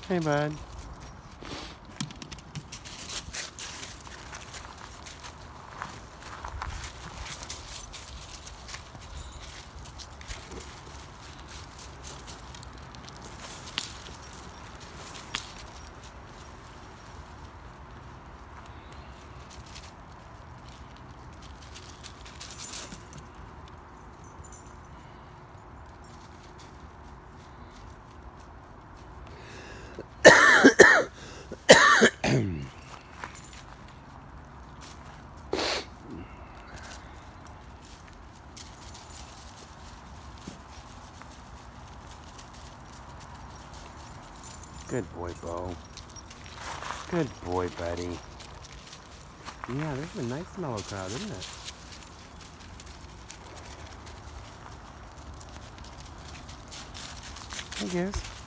Hey, bud. Good boy, Beau. Good boy, buddy. Yeah, this is a nice mellow crowd, isn't it? I guess.